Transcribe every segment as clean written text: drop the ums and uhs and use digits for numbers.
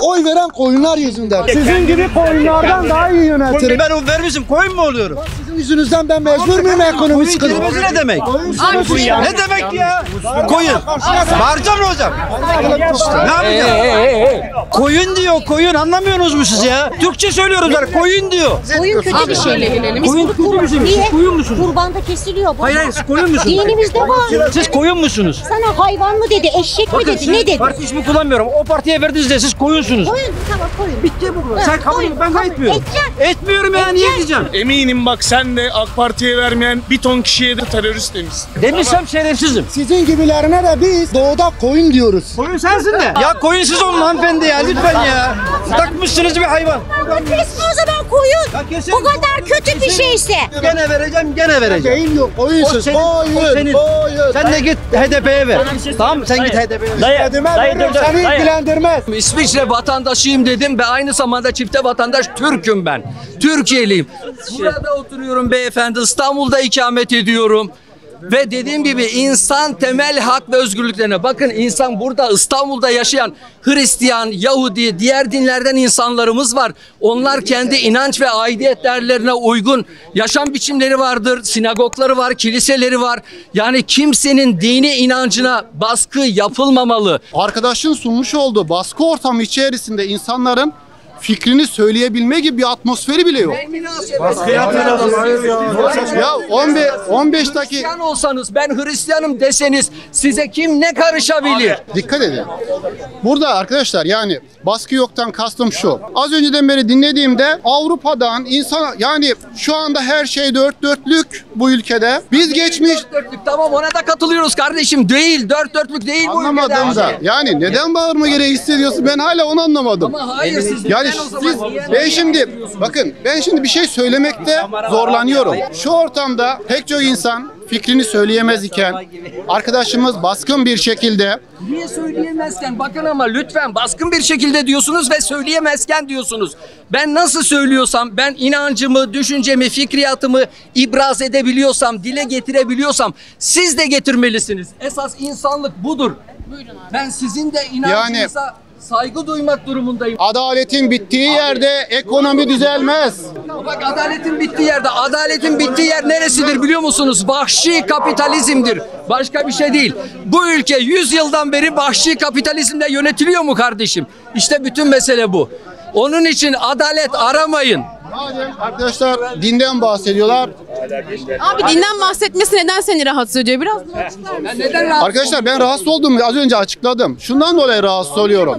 oy veren koyunlar yüzünden. Sizin gibi koyunlardan daha iyi yönetirim. Ben o vermişim koyun mu oluyorum? Sizin yüzünüzden ben mecbur muyum ekonomi sıkıntı? Kelimesi ne demek? Ne demek ya? Koyun. Bağıracağım mı hocam? Ne yapacağım? Koyun diyor, koyun. Anlamıyorsunuz mu siz ya? Türkçe söylüyorum zaten. Koyun diyor. Koyun kötü bir şey. Koyun kötü bir şey. Niye? Koyun musunuz? Kurbanda kesiliyor. Hayır, siz koyun musunuz? Dinimizde var. Siz koyun musunuz? Sana hayvan mı dedi, eşek mi dedi, ne dedi? Parti ismi kullanmıyorum. O partiye verdiniz de siz koyunsunuz. Koyun, tamam koyun. Bitti bu. Sen kabul et. Ben etmiyorum. Etmiyorum ya. Niye diyeceğim? Eminim bak sen de AK Parti'ye vermeyen bir ton kişiye de terörist demişsin. Demişsem şerefsizim. Sizin gibilerine de biz doğuda koyun diyoruz. Koyun sensin de. Ya koyun siz olun hanımefendi ya. Lütfen ya. Takmışsınız bir hayvan. Kesme o zaman koyun. Ya kesin. Bu kadar kötü bir şeyse. Gene vereceğim, gene vereceğim. Değil yok. Koyunsuz. O senin. Sen de git HDP'ye ver. Tamam sen git HDP'ye ver. Seni ilgilendirmez. İsviçre vatandaşıyım dedim ve aynı zamanda çifte vatandaş Türk'üm ben. Türkiye'liyim. Burada oturuyorum beyefendi. İstanbul'da ikamet ediyorum. Ve dediğim gibi insan temel hak ve özgürlüklerine bakın, insan burada İstanbul'da yaşayan Hristiyan, Yahudi, diğer dinlerden insanlarımız var. Onlar kendi inanç ve aidiyet değerlerine uygun yaşam biçimleri vardır. Sinagogları var, kiliseleri var. Yani kimsenin dini inancına baskı yapılmamalı. Arkadaşın sunmuş olduğu baskı ortamı içerisinde insanların fikrini söyleyebilme gibi bir atmosferi bile yok. Ya 15 dakika Hristiyan olsanız, ben Hristiyanım deseniz size kim ne karışabilir? dikkat edin. Burada arkadaşlar yani baskı yoktan kastım şu. Az önceden beri dinlediğimde Avrupa'dan insan yani şu anda her şey dört dörtlük bu ülkede. Biz geçmiş Dört dörtlük, tamam, ona da katılıyoruz kardeşim. Değil, dört dörtlük değil bu ülkede. anlamadım da. Yani neden bağırma gereği hissediyorsun? Ben hala onu anlamadım. Ama hayır, siz Yani neden o zaman ben şimdi bir şey söylemekte zorlanıyorum. Şu ortamda pek çok insan fikrini söyleyemez iken arkadaşımız baskın bir şekilde niye söyleyemezken, bakın ama lütfen, baskın bir şekilde diyorsunuz ve söyleyemezken diyorsunuz. Ben nasıl söylüyorsam, ben inancımı, düşüncemi, fikriyatımı ibraz edebiliyorsam, dile getirebiliyorsam siz de getirmelisiniz. Esas insanlık budur. Ben sizin de inancınıza saygı duymak durumundayım. adaletin bittiği yerde ekonomi düzelmez. Bak, adaletin bittiği yer neresidir biliyor musunuz? Vahşi kapitalizmdir. Başka bir şey değil. Bu ülke 100 yıldan beri vahşi kapitalizmle yönetiliyor mu kardeşim? İşte bütün mesele bu. Onun için adalet aramayın. Madem arkadaşlar dinden bahsediyorlar. Abi dinden bahsetmesi neden seni rahatsız ediyor? Biraz bunu açıklar mısın? Neden rahatsız? Arkadaşlar ben rahatsız olduğumu az önce açıkladım. Şundan dolayı rahatsız oluyorum.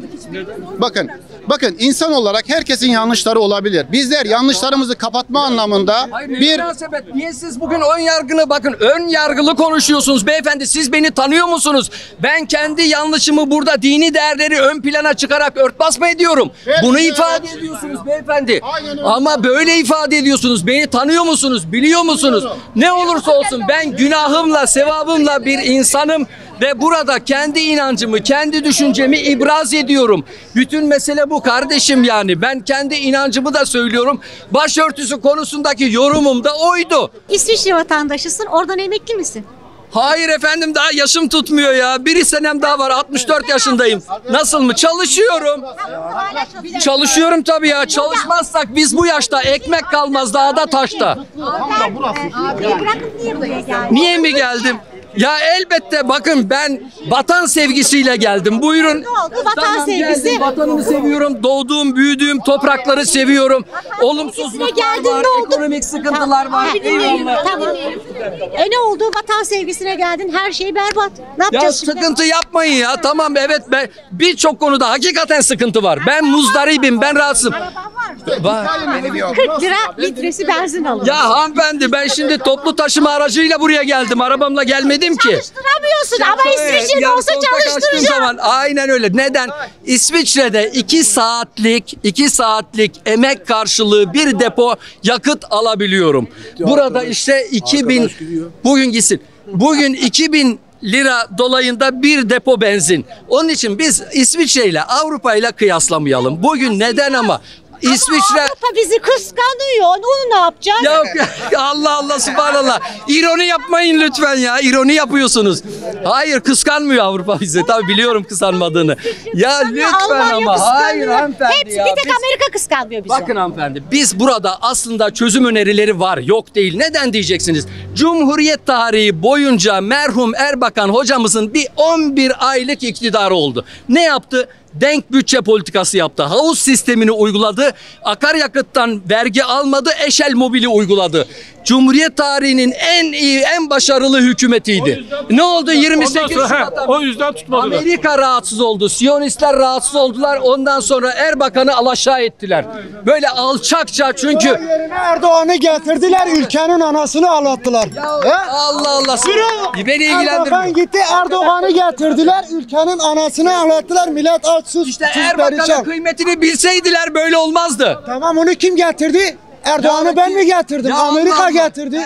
Bakın insan olarak herkesin yanlışları olabilir. Bizler yanlışlarımızı kapatma anlamında Hayır, münasebet. Niye siz bugün ön yargılı konuşuyorsunuz beyefendi? Siz beni tanıyor musunuz? Ben kendi yanlışımı burada dini değerleri ön plana çıkarak örtbas mı ediyorum? Bunu ifade ediyorsunuz beyefendi. Ama böyle ifade ediyorsunuz. Beni tanıyor musunuz? Biliyor musunuz? Ne olursa olsun ben günahımla, sevabımla bir insanım ve burada kendi inancımı, kendi düşüncemi ibraz ediyorum. Bütün mesele bu kardeşim yani. Ben kendi inancımı da söylüyorum. Başörtüsü konusundaki yorumum da oydu. İsviçre vatandaşısın, oradan emekli misin? Hayır efendim, daha yaşım tutmuyor ya. Bir senem daha var, 64 yaşındayım. Nasıl mı? Çalışıyorum. Çalışıyorum tabii ya. Çalışmazsak biz bu yaşta ekmek kalmaz dağda taşta. Abiyi bırakıp niye buraya geldin? Niye mi geldim? Ya elbette bakın, ben vatan sevgisiyle geldim. Buyurun. Ne oldu? Vatan sevgisi. Geldim, vatanımı seviyorum. Doğduğum, büyüdüğüm toprakları seviyorum. Olumsuzluklar geldin, var, ne oldu? ekonomik sıkıntılar var. Tamam. Ne oldu? Vatan sevgisine geldin, her şey berbat. Ne Ya yapacağız şimdi? sıkıntı yapmayın ya. Tamam, evet, birçok konuda hakikaten sıkıntı var. Ben muzdaribim, ben rahatsızım. Var. 40 lira litresi benzin alıyor. Ya hanımefendi, ben şimdi toplu taşıma aracıyla buraya geldim. Arabamla gelmedim ki. Çalıştıramıyorsun ama İsviçre'de Yan olsa koltuğa kaçtığım çalıştıracağım. zaman, aynen öyle. Neden? İsviçre'de 2 saatlik emek karşılığı bir depo yakıt alabiliyorum. Burada işte 2000, bugün gitsin. Bugün 2000 lira dolayında bir depo benzin. Onun için biz İsviçre ile Avrupa ile kıyaslamayalım. Bugün neden ama? İsviçre... Avrupa bizi kıskanıyor. Onu ne yapacağız? Ya Allah Allah subhanallah. İroni yapmayın lütfen ya. İroni yapıyorsunuz. Hayır kıskanmıyor Avrupa bizi. Tabii biliyorum kıskanmadığını. Ya lütfen Almanya ama. kıskanıyor. Hayır hanımefendi Hepsi ya. bir tek Biz- Amerika kıskanmıyor bizi. Bakın hanımefendi biz burada aslında çözüm önerileri var yok değil. Neden diyeceksiniz? Cumhuriyet tarihi boyunca merhum Erbakan hocamızın bir 11 aylık iktidarı oldu. Ne yaptı? Denk bütçe politikası yaptı. Havuz sistemini uyguladı. Akaryakıttan vergi almadı. Eşel mobili uyguladı. Cumhuriyet tarihinin en iyi, en başarılı hükümetiydi. Ne oldu 28 Şubat'ta? O yüzden tutmadılar. Amerika rahatsız oldu. Siyonistler rahatsız oldular. Ondan sonra Erbakan'ı alaşağı ettiler. Böyle alçakça çünkü. Yerine Erdoğan'ı getirdiler, ülkenin anasını ağlattılar. He? Allah Allah. Beni Erdoğan ilgilendirmiyor. gitti, Erdoğan'ı getirdiler, ülkenin anasını ağlattılar. Millet aç, sus, İşte sus, Erbakan'ın perişan. kıymetini bilseydiler böyle olmazdı. Tamam, onu kim getirdi? Erdoğan'ı ben mi getirdim? Ya Amerika Allah Allah. getirdi.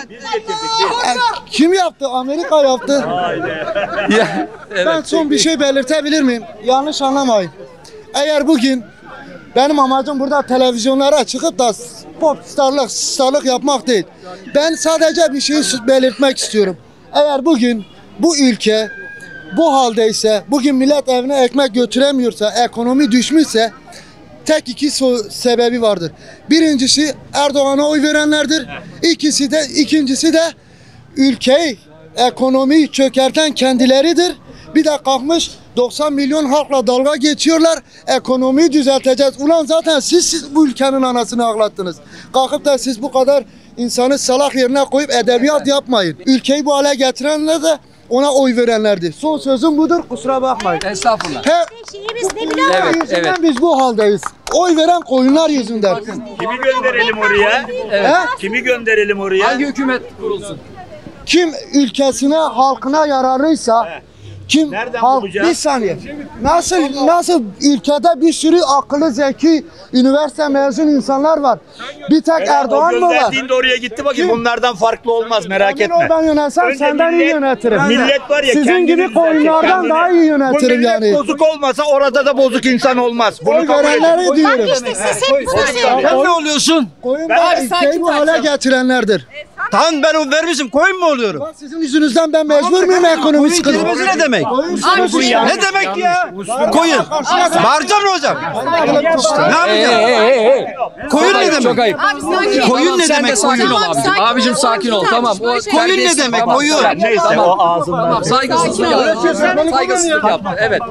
Kim yaptı? Amerika yaptı. Ya, Ben son bir şey belirtebilir miyim? Yanlış anlamayın. Eğer bugün benim amacım burada televizyonlara çıkıp da starlık yapmak değil. Ben sadece bir şey belirtmek istiyorum. Eğer bugün bu ülke bu haldeyse, bugün millet evine ekmek götüremiyorsa, ekonomi düşmüşse tek iki sebebi vardır. Birincisi Erdoğan'a oy verenlerdir. İkincisi de ülkeyi, ekonomiyi çökerten kendileridir. Bir de kalkmış 90 milyon halkla dalga geçiyorlar. Ekonomiyi düzelteceğiz. Ulan zaten siz bu ülkenin anasını ağlattınız. Kalkıp da siz bu kadar insanı salak yerine koyup edebiyat yapmayın. Ülkeyi bu hale getirenler de ona oy verenlerdi. Son sözüm budur. Kusura bakmayın. Estağfurullah. Şeyimiz ne biliyor musun? Evet, Yüzünden evet. biz bu haldeyiz. Oy veren koyunlar yüzünden. Kimi gönderelim oraya? He? Kimi gönderelim oraya? Hangi hükümet kurulsun? Kim ülkesine, halkına yararlıysa, kim Nereden halk bulacağız? bir saniye. Nasıl ülkede bir sürü akıllı, zeki, üniversite mezun insanlar var. Bir tek Erdoğan mı var? Gönderdiğinde oraya gitti bakayım. Bunlardan farklı olmaz merak Emin ol, etme. ben yönetsem Önce senden iyi millet- yönetirim. millet var ya, Sizin kendini gibi koyunlardan düzeltecek, daha kendini. iyi yönetirim Bu millet yani. bozuk olmasa orada da bozuk insan olmaz. Bunu Oy kabul edin. verenleri diyorum. İşte siz hep bunu söylüyorsunuz. Sen ne oluyorsun? Koyun Ben- da Abi, ülkeyi sakin bu hale getirenlerdir. Tamam ben o vermişim koyun mu oluyorum? Bak sizin yüzünüzden ben mecbur muyum ekonomi Koyun sıkıntı? kelimesi ne demek? Ne demek ya? Koyun. Bağıracağım mı hocam? Ne yapacağım? Koyun ne demek? Çok ayıp. Abi sakin. Koyun ne Sen de demek sakin ol Tamam, abicim. sakin ol. Abicim sakin ol. Tamam. O Koyun ne terbiyesiz. demek? Tamam, Koyun. tamam. Neyse Tamam. o ağzından. Tamam saygısızlık yaptı. Saygısızlık yaptı. Evet.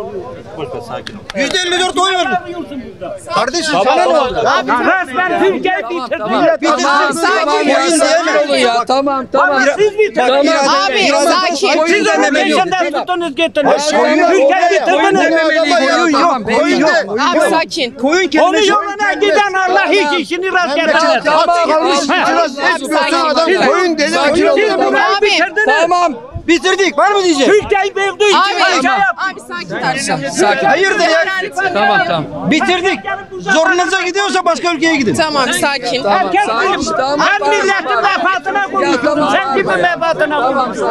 %54 oy verdim. Kardeşim sana ne oldu? Resmen Türkiye Tamam. Tamam, sakin Ya, ol. sakin olun ya. Tamam. Tamam. Tamam. Abi sakin. Koyun dememen yok. tuttunuz getirdiniz. Koyun Koyun yok. Koyun yok. Abi sakin. Koyun kelimesi. yoluna giden Allah hiç işini rast getirmez. Koyun dedi. Abi. Tamam. Bitirdik. Var mı diyecek? Türkiye'yi verdiği için Abi sakin tartışalım. Sakin. Hayır de ya. Tamam tamam. Bitirdik. Zorunuza gidiyorsa başka ülkeye gidin. Tamam sakin. Tamam. Sakin. Tamam. Her milletin menfaatine konuşuyorsun. tamam. Sen gibi menfaatine konuşuyorsun.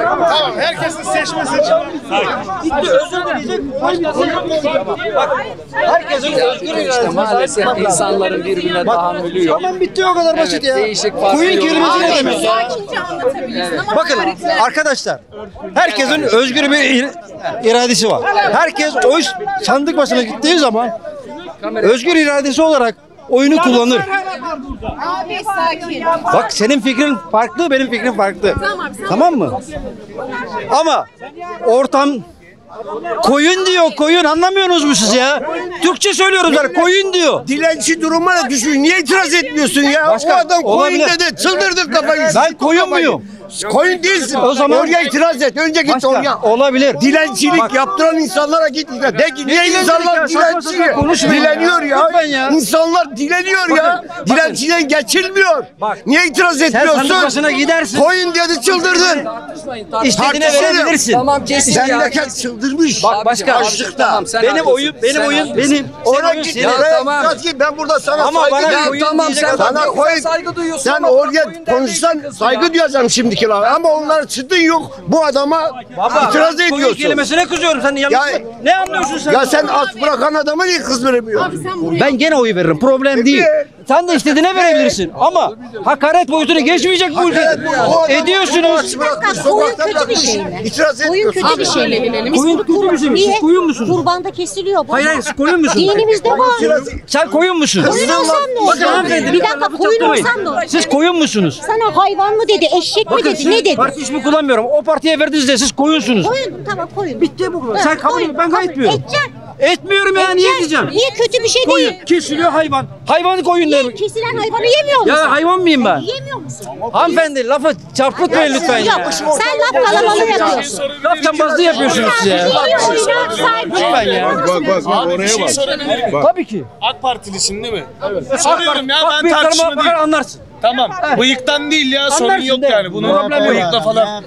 Herkesin özgür İşte iradesi. maalesef insanların birbirine tahammülü yok. Tamam bitti o kadar basit ya. değişik farklı Koyun kelimesi ne Abi demek? sakince anlatabilirsin ama Bakın tarihler- arkadaşlar herkesin özgür bir iradesi var. Herkes oy sandık başına gittiği zaman özgür iradesi olarak oyunu kullanır. Abi sakin. Bak senin fikrin farklı, benim fikrim farklı. Tamam, sen- Tamam mı? Ama ortam koyun diyor, koyun anlamıyorsunuz mu siz ya? Türkçe söylüyorum zaten, koyun diyor. Dilenci durumuna düşün. Niye itiraz etmiyorsun ya? Başka, o adam koyun olabilir. dedi. Çıldırdık kafayı. Ben koyun muyum? Koyun değilsin. O zaman- oraya itiraz et. Önce git Başka, oraya. olabilir. Dilencilik Bak. yaptıran insanlara git. De ki niye dilencilik insanlar ya? Saçma sapan dilenci? konuşmayın Dileniyor ya. ya. Lütfen ya. İnsanlar dileniyor ya. Bakın. Dilenciden geçilmiyor. Bak. Niye itiraz Sen sandık etmiyorsun? başına gidersin. Koyun dedi çıldırdın. İstediğine Tartışırım. verebilirsin. Tamam kesin ya. Memleket çıldırmış. Bak başka. Açlıkta. Tamam, sen Benim haklısın. oyun, benim Sen oyun, haklısın. benim. Oraya Senin git. oyun, senin. Oraya tamam. git ki ben burada sana Ama saygı bana duyuyorum. koyun tamam, diyecek sen adam Sana yok. koyun. saygı duyuyorsun Sen ama oraya koyun konuşsan demeyi saygı duyacağım şimdikiler ama onlar çıtın yok. Bu adama itiraz Koyun ediyorsun. kelimesine kızıyorum. Sen yanlış. Ya- Ne anlıyorsun sen? Ya sen aç bırakan adama niye kız veremiyorsun? Abi sen buraya Ben gene oy veririm. Problem değil. Sen de istediğine verebilirsin ama hakaret boyutunu geçmeyecek bu ülke. Ediyorsunuz. Bir dakika, koyun kötü bir şey mi? Koyun kötü bir şey mi? Biz Koyun bunu kötü bir şey mi? niye? Siz koyun musunuz? Kurbanda kesiliyor bu. Hayır hayır siz koyun musunuz? Dinimizde var. Sen koyun musun? Koyun olsam ne Bakın olur? hanımefendi, Bir dakika, koyun çaktırmayın. olsam ne olur? Siz koyun musunuz? Sana hayvan mı dedi, eşek mi Bakın dedi, ne dedi? parti ismi kullanmıyorum. O partiye verdiniz de siz koyunsunuz. Koyun, tamam koyun. Bitti bu kadar. Evet, Sen kabul koyun, et. Ben kabul. etmiyorum. Edeceksin. Etmiyorum ya niye Edeceksin. diyeceğim? Niye kötü bir şey Koyun değil? kesiliyor hayvan. Hayvanı koyun Niye derim. kesilen hayvanı yemiyor musun? Ya hayvan mıyım ben? Yemiyor musun? Hanımefendi lafı çarpıtmayın lütfen ya. Yok, sen laf kalabalığı yapıyorsun. Laf cambazlığı yapıyorsunuz siz ya. Lütfen ya. Abi bir şey sorabilir miyim? Tabii ki. AK Partilisin değil mi? Soruyorum ya, Bak, ben bıyıklarıma tartışma bakar değil. anlarsın. Tamam. Bıyıktan değil ya, sorun Anlarsın yok değil mi? yani. Bunun Problem yok. bıyıkla falan.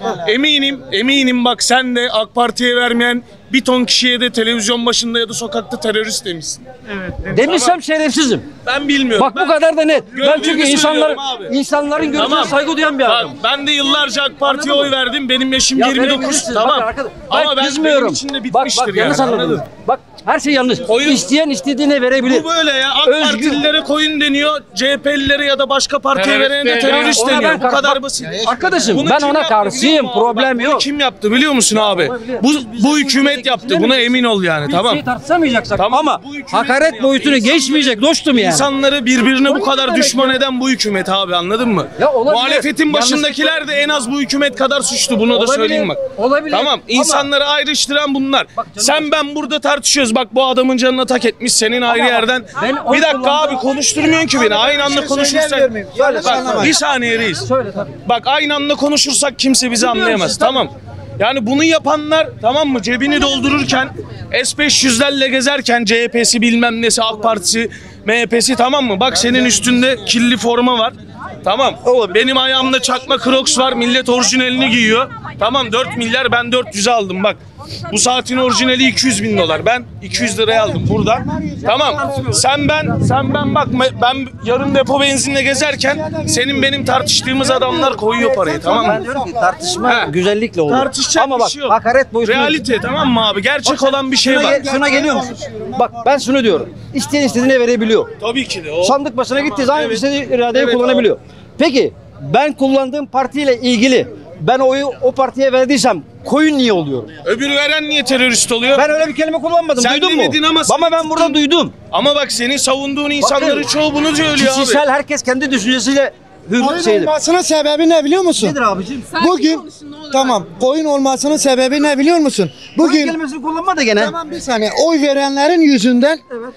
Eminim bak, sen de AK Parti'ye vermeyen bir ton kişiye de televizyon başında ya da sokakta terörist demişsin. Demişsem şerefsizim. Ben bilmiyorum. Bak bu kadar da net. Ben Gördüğümü çünkü söylüyorum abi. insanların görüşüne Tamam. saygı duyan bir Bak, adamım. ben de yıllarca AK Parti'ye Anladın oy verdim. Benim yaşım Ya 29. verebilirsiniz. Tamam. Bakın arkadaş, Ama ben kızmıyorum. benim için de bitmiştir bak, yani. yanlış Anladın anladın. mı? Bak her şey yanlış. Koyun- İsteyen istediğine verebilir. Bu böyle ya. AK Özgür- Partililere koyun deniyor. CHP'lilere ya da başka partiye verene de terörist Ona deniyor. ben Bu kadar bak- basit. Arkadaşım Bunu ben kim ona yaptı karşıyım. biliyor musun abi? Problem Bak, bunu yok. kim yaptı biliyor musun abi? Bu hükümet yaptı. Buna emin ol yani. Bir Tamam. şey tartışamayacaksak Tamam, ama bu hükümet hakaret yaptı. boyutunu geçmeyecek dostum yani. İnsanları birbirine bu kadar düşman eden bu hükümet abi, anladın mı? Ya olabilir. Muhalefetin başındakiler de en az bu hükümet kadar suçlu. Bunu da Olabilir, söyleyeyim bak. olabilir. Tamam. Ama- İnsanları ayrıştıran bunlar. Bak canım- Sen ben burada tartışıyoruz. Bak bu adamın canına tak etmiş senin ayrı yerden. ben oy Bir dakika kullandım. abi, konuşturmuyorsun ki beni. Aynı anda konuşursak. söyleyebilir miyim? Yanlış Bak anlamayın. bir saniye reis. Söyle tabii. Bak aynı anda konuşursak kimse bizi anlayamaz. tabii. Tamam. Yani bunu yapanlar, tamam mı, cebini doldururken S500'lerle gezerken CHP'si bilmem nesi, AK Partisi, MHP'si, tamam mı? Bak senin üstünde kirli forma var. Tamam. Benim ayağımda çakma Crocs var. Millet orijinalini giyiyor. Tamam, 4 milyar, ben 400'e aldım bak. Bu saatin orijinali 200 bin dolar. Ben 200 liraya aldım burada. Tamam. Sen ben bak, ben yarım depo benzinle gezerken senin benim tartıştığımız adamlar koyuyor parayı, tamam mı? Ben diyorum ki tartışma Ha. güzellikle olur. Tartışacak Ama bir bak şey yok. hakaret boyutunu... Realite, tamam mı abi? Gerçek olan bir şey var. Şuna geliyor musun? Bak ben şunu diyorum. İsteyen istediğine verebiliyor. Tabii ki de o. Sandık başına gittiği zaman Evet. istediği iradeyi Evet, kullanabiliyor. Peki ben kullandığım partiyle ilgili ben oyu o partiye verdiysem koyun niye oluyorum? Öbürü veren niye terörist oluyor? Ben öyle bir kelime kullanmadım. Sen Duydun mu? demedin ama ben burada duydum. Ama bak senin savunduğun insanların Bakın, çoğu bunu söylüyor abi. Kişisel herkes kendi düşüncesiyle hür Koyun şeydir. olmasının sebebi ne biliyor musun? Nedir abicim? Bugün tamam, koyun olmasının sebebi ne biliyor musun? Bugün Bugün kelimesini kullanma da gene. tamam, bir saniye, oy verenlerin yüzünden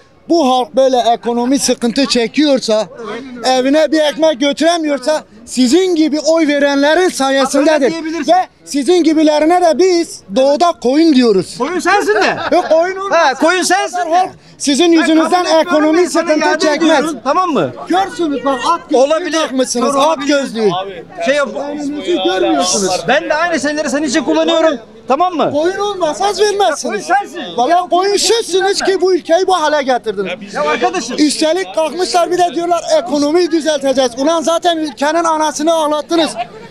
bu halk böyle ekonomi sıkıntı çekiyorsa, evine bir ekmek götüremiyorsa sizin gibi oy verenlerin Öyle sayesindedir. diyebilirsin. Ve sizin gibilerine de biz doğuda koyun diyoruz. Koyun sensin de. Yok, koyun olmasa Ha, koyun sensin. halk sizin yüzünüzden kabul etmiyorum ekonomi ben, sana sıkıntı iade çekmez. ediyorum, tamam mı? Görsünüz bak, at gözlüğü Olabilir. takmışsınız, Doğru, at olabilir. gözlüğü. Şey yap. Önünüzü görmüyorsunuz. Ben de aynı şeyleri senin için kullanıyorum. Tamam mı? Koyun olmasa az vermezsiniz. Koyun sensin. Valla koyun sizsiniz ki bu ülkeyi bu hale getirdiniz. Ya arkadaşım. Üstelik kalkmışlar bir de diyorlar ekonomiyi düzelteceğiz. Ulan zaten ülkenin anasını ağlattınız.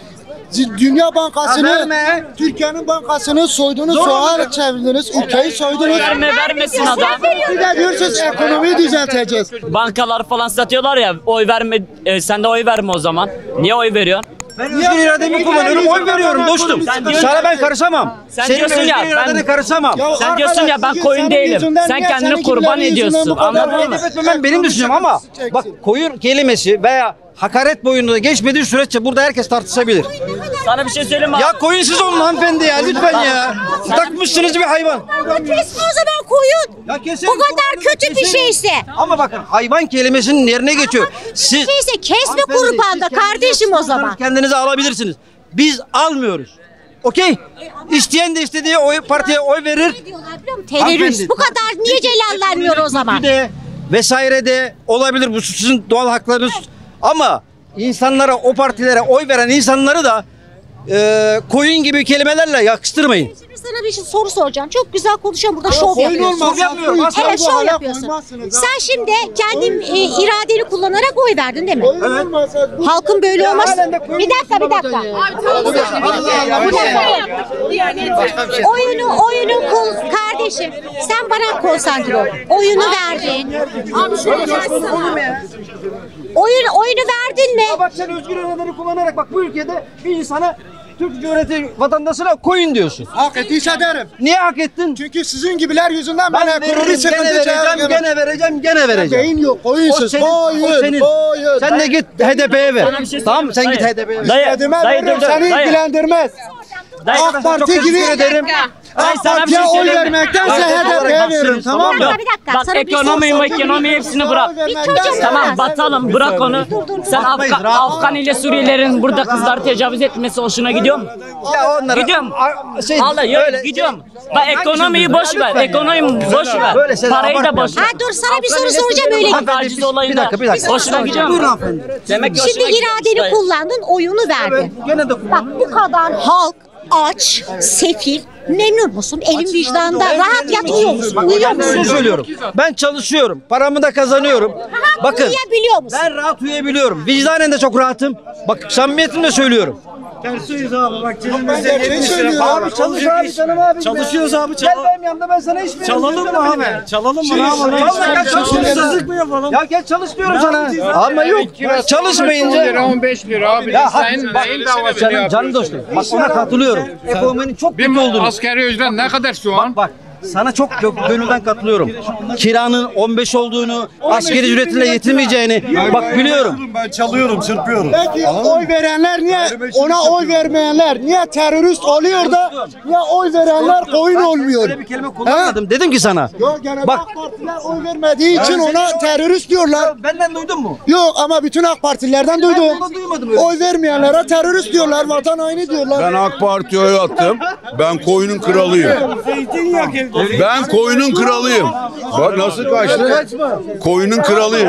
Dünya Bankası'nı, verme. Türkiye'nin bankasını soydunuz, soğan çevirdiniz, ülkeyi soydunuz. Vermesin adam. Bir de diyorsunuz ekonomiyi düzelteceğiz. Bankalar falan satıyorlar ya, oy verme, sen de oy verme o zaman. Niye oy veriyorsun? Ben özgür irademi kullanıyorum, oy veriyorum dostum. Sana ben karışamam. Sen Senin diyorsun ya, özgür iradene ben- karışamam. Sen diyorsun ya, ben bugün koyun senin değilim. yüzünden Sen niye kendini senin kurban gibilerin yüzünden ediyorsun, bu kadar anladın mı? Edip etmemem benim düşüncem ama bak koyun kelimesi veya hakaret boyunda geçmediği sürece burada herkes tartışabilir. Sana bir şey söyleyeyim mi? Ya koyun siz olun hanımefendi ya lütfen ya. Takmışsınız bir hayvan. Kesme o zaman koyun. Ya keselim, Bu kadar kurbanınızı kötü bir keselim. şeyse. Ama bakın hayvan kelimesinin yerine geçiyor. Siz Şeyse kesme Hanımefendi, kurbanda siz kendinize kardeşim o kurbanı zaman. Kendinize alabilirsiniz. Biz almıyoruz. Okey? İsteyen de istediği oy partiye oy verir. Ne diyorlar biliyor musun? Terörist. Hanımefendi, Bu kadar niye celallenmiyor o zaman? De, vesaire de olabilir, bu sizin doğal haklarınız. Ama insanlara, o partilere oy veren insanları da koyun gibi kelimelerle yakıştırmayın. Şimdi sana bir soru soracağım. Çok güzel konuşuyorum. Burada şov koyun yapıyorsun. olmaz. Yapmıyorum. Evet, Bu şov hale yapıyorsun. koymazsınız ha. Sen şimdi kendin iradeni kullanarak oy verdin değil mi? Koyun olmasa bu Halkın böyle olmaz. halen de koyun Bir dakika. Oyunu kardeşim Kardeşim sen bana konsantre ol. Oyunu verdin. Abi şöyle gelsin. Oyunu verdin mi? Bak sen özgür iradeleri kullanarak bak bu ülkede bir insana Türk Cumhuriyeti vatandaşına koyun diyorsun. Hak ettiyse derim. Niye hak ettin? Çünkü sizin gibiler yüzünden ben ekonomi veririm, sıkıntı gene vereceğim. Beyin yok. O Koyunsuz. senin, o senin. Koyun. Sen de git HDP'ye ver. Tamam mı? Sen git HDP'ye ver. İstediğime veririm. Seni ilgilendirmez. AK Parti gibi ederim. AK Parti'ye oy vermektense HDP'ye veririm. Tamam mı? Bir dakika. Bak sana bir soru ekonomi hepsini bırak. soracağım. Tamam batalım bırak onu. Sen Afgan ile Suriyelilerin burada kızları tecavüz etmesi hoşuna gidiyor mu? Ya onlara Gidiyorum. şey Vallahi yok gidiyorum. Bak ekonomiyi boş ver. Ekonomiyi boş ver. Böyle şeyler Parayı da boş ver. Ha dur sana bir soru soracağım öyle. Bak taciz olayında. Bir dakika. Hoşuna gidiyor mu? Buyurun hanımefendi. Demek ki Şimdi hoşuna gidiyor. iradeni kullandın, oyunu verdin. Gene de Bak bu kadar halk aç, sefil, memnun musun? Elin vicdanında rahat yatıyor musun? Uyuyor şunu musun? söylüyorum. Ben çalışıyorum. Paramı da kazanıyorum. Bakın. Uyuyabiliyor musun? Ben rahat uyuyabiliyorum. Vicdanen de çok rahatım. Bak samimiyetimle söylüyorum. Ben gerçeği söylüyorum. Abi çalış abi canım abi. Çalışıyoruz abi. Gel benim yanımda ben sana iş veririm. Çalalım mı abi? Çalalım mı? Gel çalışıyoruz. Ya gel çalış diyorum sana. Ama yok. Çalışmayınca. 15 lira abi. Ya canım dostum. Bak ona katılıyorum. Ekonominin çok kötü olduğunu. Asgari ücret ne kadar şu an? Bak sana çok gönülden katılıyorum. Kiranın 15 olduğunu, asgari ücretle yetinmeyeceğini bak biliyorum. Ben çalıyorum, çırpıyorum. Peki oy verenler niye, ona oy vermeyenler niye terörist oluyor da niye oy verenler koyun olmuyor? Öyle bir kelime kullanmadım. Dedim ki sana. Yok gene Bak. AK Partiler oy vermediği için ona terörist diyorlar. Benden duydun mu? Yok ama bütün AK Partililerden duydum. Ben duymadım öyle. Oy vermeyenlere terörist diyorlar, vatan haini diyorlar. Ben AK Parti'ye oy attım. Ben koyunun kralıyım. Ben koyunun kralıyım. Bak nasıl kaçtı? Koyunun kralıyım.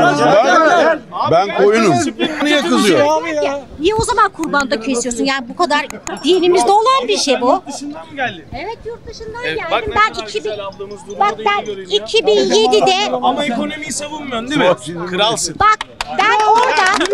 Ben koyunum. Niye kızıyor? Niye o zaman kurbanda kesiyorsun? Yani bu kadar dinimizde olan bir şey bu. Yurt dışından mı geldin? Evet yurt dışından Evet, geldim. bak Ben mesela 2000 güzel ablamız durumda Bak da ben iyi görünüyor. 2007'de Ama ekonomiyi savunmuyorsun değil mi? Kralsın. bak ben orada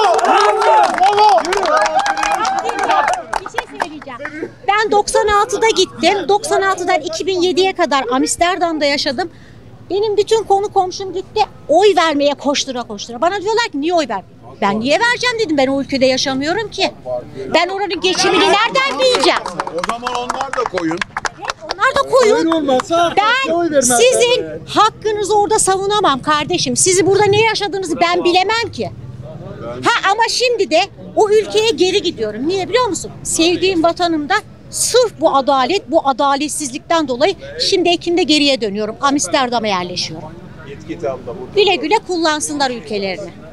bir şey söyleyeceğim. Ben 96'da gittim. 96'dan 2007'ye kadar Amsterdam'da yaşadım. Benim bütün konu komşum gitti. Oy vermeye koştura koştura. Bana diyorlar ki niye oy ver? Ben niye vereceğim dedim. Ben o ülkede yaşamıyorum ki. Ben oranın geçimini nereden bileceğim? O zaman onlar da koyun. Onlar da koyun. olmasa AK Parti'ye oy Ben vermezler. sizin hakkınızı orada savunamam kardeşim. Sizi burada ne yaşadığınızı ben bilemem ki. Ha ama şimdi de o ülkeye geri gidiyorum. Niye biliyor musun? Sevdiğim vatanımda sırf bu adalet, bu adaletsizlikten dolayı şimdi Ekim'de geriye dönüyorum. Amsterdam'a yerleşiyorum. Güle güle kullansınlar ülkelerini.